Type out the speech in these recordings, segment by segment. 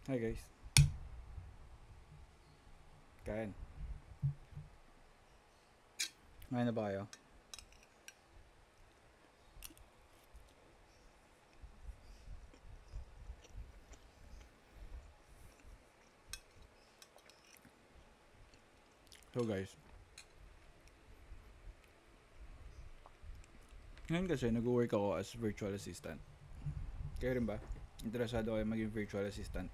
Hi guys, kain. Ngayon na ba kayo? So guys, ngayon kasi nag-work ako as virtual assistant. Kayo rin ba? Interesado kayo maging virtual assistant?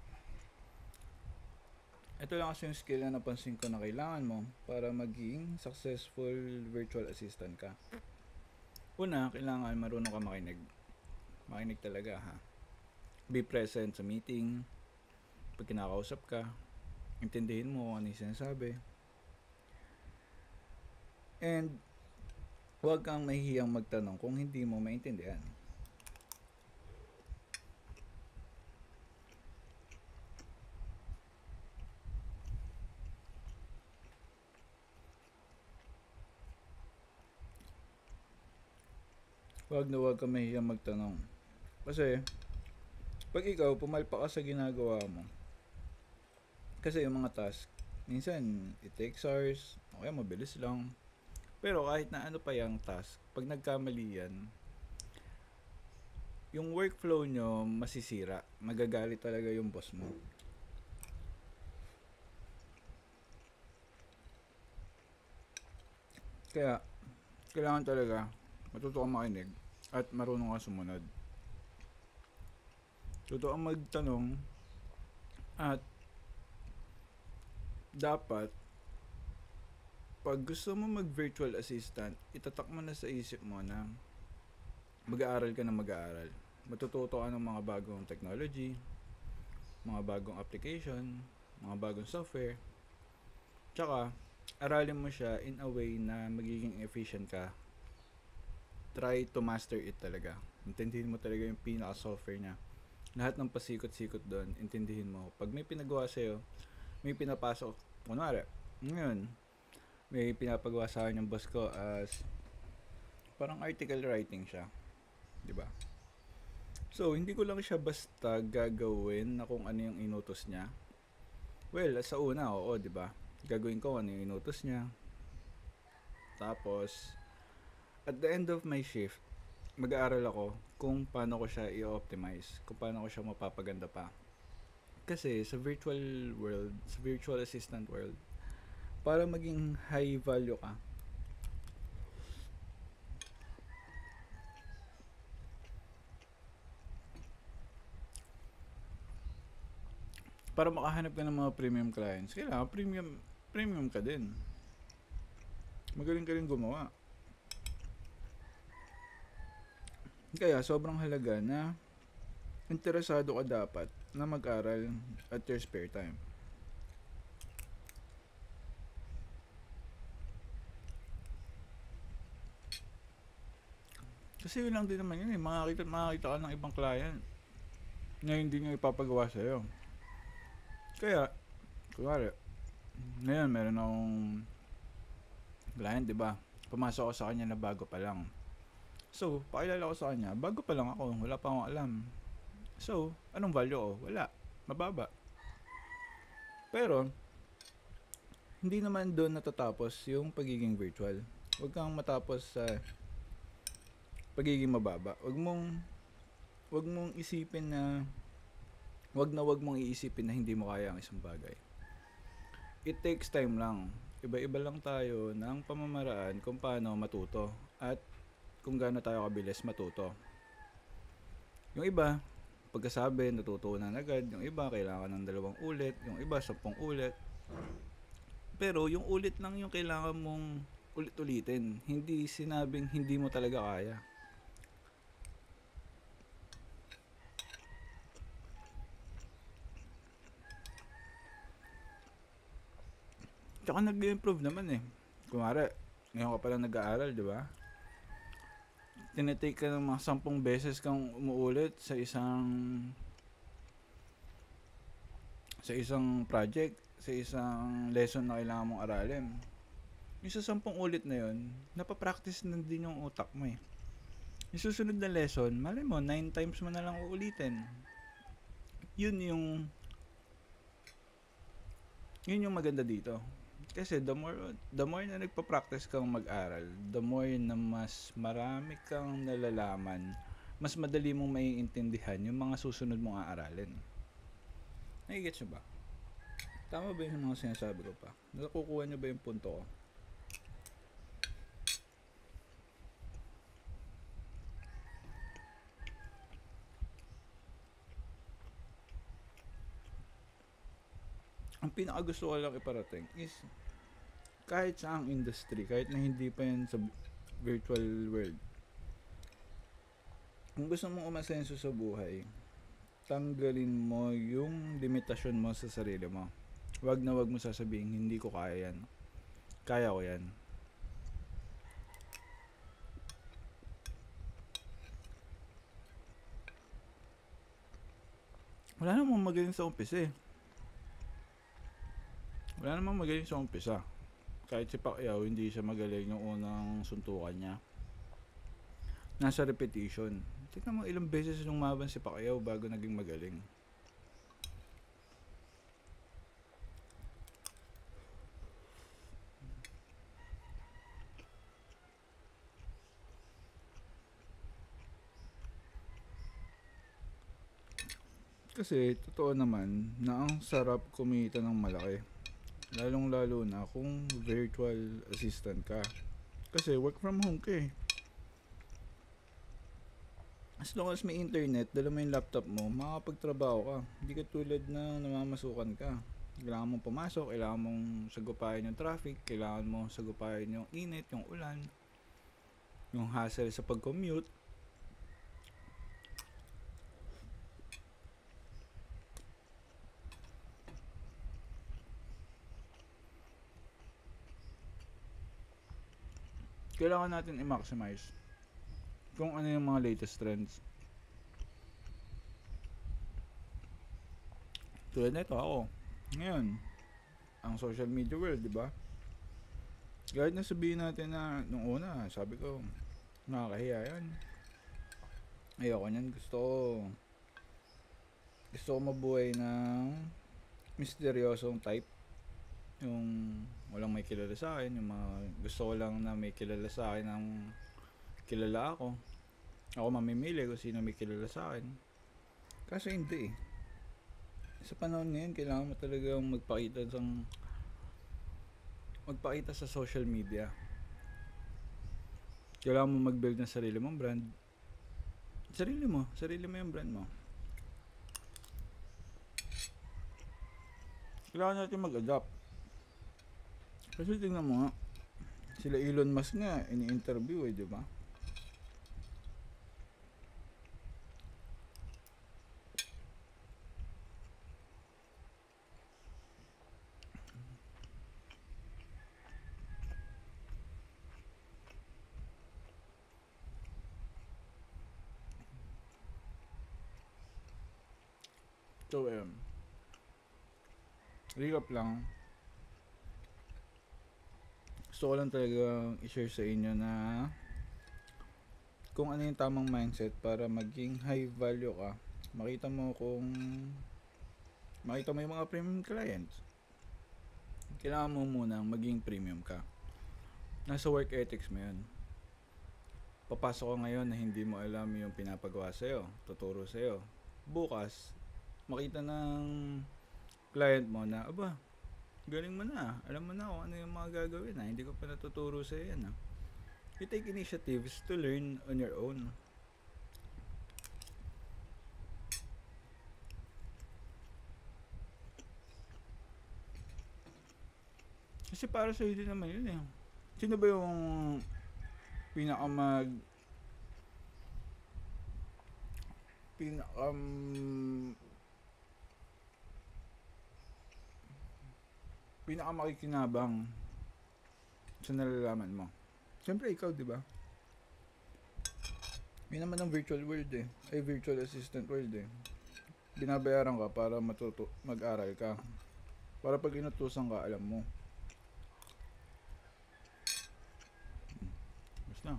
Ito lang kasi yung skill na napansin ko na kailangan mo para maging successful virtual assistant ka. Una, kailangan marunong ka makinig. Makinig talaga ha. Be present sa meeting. Pag kinakausap ka, intindihin mo kung ano yung sinasabi. And huwag kang mahihiyang magtanong kung hindi mo maintindihan. Huwag kang mahihiyang magtanong. Kasi, pag ikaw pumalpa ka sa ginagawa mo, kasi yung mga task, minsan it takes hours, o kaya mabilis lang. Pero kahit na ano pa yung task, pag nagkamali yan, yung workflow nyo masisira. Magagalit talaga yung boss mo. Kaya, kailangan talaga matuto kang makinig at marunong kang sumunod. Tuto kang magtanong at dapat pag gusto mo mag virtual assistant, itatak mo na sa isip mo na mag-aaral ka na mag-aaral. Matututo ka ng mga bagong technology, mga bagong application, mga bagong software. Tsaka, aralin mo siya in a way na magiging efficient ka. Try to master it talaga. Intindihin mo talaga yung pinaka-software niya. Lahat ng pasikot-sikot doon, intindihin mo. Pag may pinagawa sa'yo, may pinapasok. Kunwari, ngayon, may pinapagawa sa akin yung boss ko as parang article writing siya. 'Di ba? So, hindi ko lang siya basta gagawin na kung ano yung inutos niya. Well, sa una, oo, 'di ba? Gagawin ko ano yung inutos niya. Tapos, at the end of my shift, mag-aaral ako kung paano ko siya i-optimize, kung paano ko siya mapapaganda pa. Kasi sa virtual world, sa virtual assistant world, para maging high value ka, para makahanap ka ng mga premium clients, kailangan premium ka din. Magaling ka rin gumawa. Kaya sobrang halaga na interesado ka dapat na mag-aral at your spare time. Kasi yun lang din naman yun eh. Makakita ka ng ibang client na hindi nyo ipapagawa sa'yo. Kaya, kunwari, ngayon meron akong client, di ba? Pumasok ako sa kanya na bago pa lang. So, pakilala ko sa kanya, bago pa lang ako, wala pa akong alam. So, anong value ko? Wala. Mababa. Pero, hindi naman doon natatapos yung pagiging virtual. Huwag kang matapos sa pagiging mababa. Huwag mong isipin na huwag mong iisipin na hindi mo kaya ang isang bagay. It takes time lang. Iba-iba lang tayo ng pamamaraan kung paano matuto at kung gaano tayo kabilis matuto. Yung iba, pagkasabi, natutunan agad. Yung iba, kailangan ng 2 ulit. Yung iba, 10 ulit. Pero yung ulit lang yung kailangan mong ulit-ulitin. Hindi sinabing hindi mo talaga kaya. Tsaka nag-improve naman eh. Kumari, ngayon ka pa lang nag-aaral, di ba? Tinitake ka ng mga 10 beses kang umuulit sa isang project, sa isang lesson na kailangan mong aralin. Yung sa 10 ulit na yun, napapractice na din yung utak mo eh. Yung susunod na lesson, malay mo, 9 times mo na lang uulitin. Yun yung Yun yung maganda dito. Kasi the more na nagpa-practice kang mag-aral, the more na mas marami kang nalalaman, mas madali mong maiintindihan yung mga susunod mong aaralin. Nagigets nyo ba? Tama ba yung mga sinasabi ko pa? Nakukuha nyo ba yung punto ko? Ang pinaka gusto ko lang iparating is kahit sa ang industry, kahit na hindi pa yan sa virtual world, kung gusto mong umasenso sa buhay, tanggalin mo yung limitasyon mo sa sarili mo. Wag na wag mo sasabihin, hindi ko kaya yan. Kaya ko yan. Wala namang magaling sa umpisa eh. Wala namang magaling sa umpisa. Kahit si Pacquiao, hindi siya magaling yung unang suntukan niya. Nasa repetition. Tignan mo ilang beses nung maban si Pacquiao bago naging magaling. Kasi totoo naman na ang sarap kumita ng malaki. Lalong lalo na kung virtual assistant ka. Kasi work from home ka eh. As long as may internet, dala mo yung laptop mo, makakapagtrabaho ka. Hindi ka tulad na namamasukan ka. Kailangan mong pumasok, kailangan mong sagupayan yung traffic, kailangan mong sagupayan yung init, yung ulan, yung hassle sa pag-commute. Kailangan natin i-maximize kung ano yung mga latest trends. Tulad nito ako. Ngayon, ang social media world, di ba? Kahit na sabihin natin na nung una, sabi ko, nakakahiya yan. Ayoko niyan, gusto ko mabuhay ng misteryosong type. Yung walang may kilala sa akin, yung mga gusto ko lang na may kilala sa akin ang kilala ako. Ako mamimili kung sino may kilala sa akin. Kaso hindi eh. Sa panahon ngayon, kailangan mo talagang magpakita sa social media. Kailangan mo mag-build ng sarili mong brand. Sarili mo yung brand mo. Kailangan natin mag-adapt. Kasi tingnan mo nga, sila Elon Musk nga, ini-interview eh, di ba? So, recap lang. Gusto ko lang talaga i-share sa inyo na kung ano yung tamang mindset para maging high value ka. Makita mo yung mga premium clients. Kailangan mo munang maging premium ka. Nasa work ethics mo yun. Papasok ka ngayon na hindi mo alam yung pinapagawa sa'yo, tuturo sa'yo. Bukas, makita ng client mo na, aba, galing mo na. Alam mo na kung ano yung mga gagawin na. Hindi ko pa natuturo sa'yo yan. You take initiatives to learn on your own. Kasi para sa'yo din naman yun eh. Sino ba yung pinakamag pinakamakikinabang sa nalalaman mo? Siyempre ikaw, di ba? Yun naman ang virtual world eh. Ay, virtual assistant world eh. Binabayaran ka para mag-aral ka. Para pag inutusan ka, alam mo. Basta.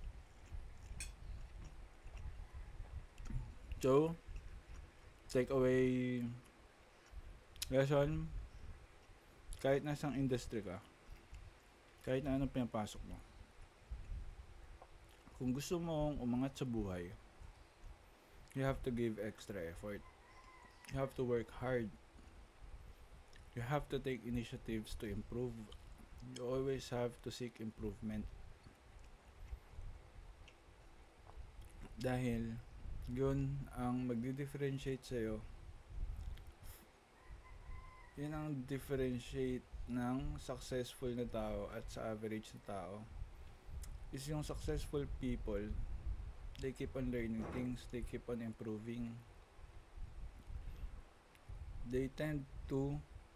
So, take away lesson. kahit nasang industry ka, kahit na anong pinapasok mo, kung gusto mong umangat sa buhay, you have to give extra effort. You have to work hard. You have to take initiatives to improve. You always have to seek improvement. Dahil yun ang magdi-differentiate sa'yo. Yun ang differentiate ng successful na tao at sa average na tao. Is yung successful people, they keep on learning things, they keep on improving. They tend to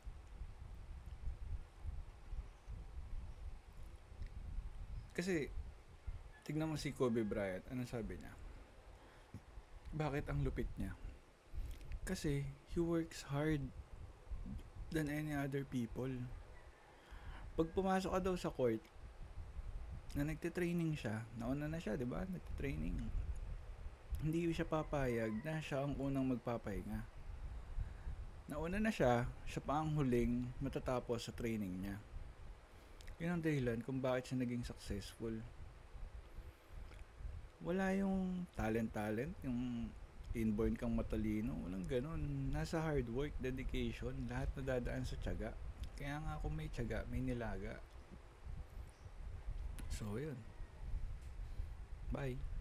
kasi tignan mo si Kobe Bryant, ano sabi niya? Bakit ang lupit niya? Kasi he works hard than any other people. Pag pumasok ka daw sa court na nagte-training siya, nauna na siya, 'di ba? Nagte-training. Hindi siya papayag na siya ang unang magpapahinga. Nauna na siya pa ang huling matatapos sa training niya. Yun ang dahilan kung bakit siya naging successful. Wala yung talent, yung inborn kang matalino, walang ganun. Nasa hard work, dedication, lahat nadadaan sa tiyaga. Kaya nga kung may tiyaga, may nilaga. So, yun. Bye.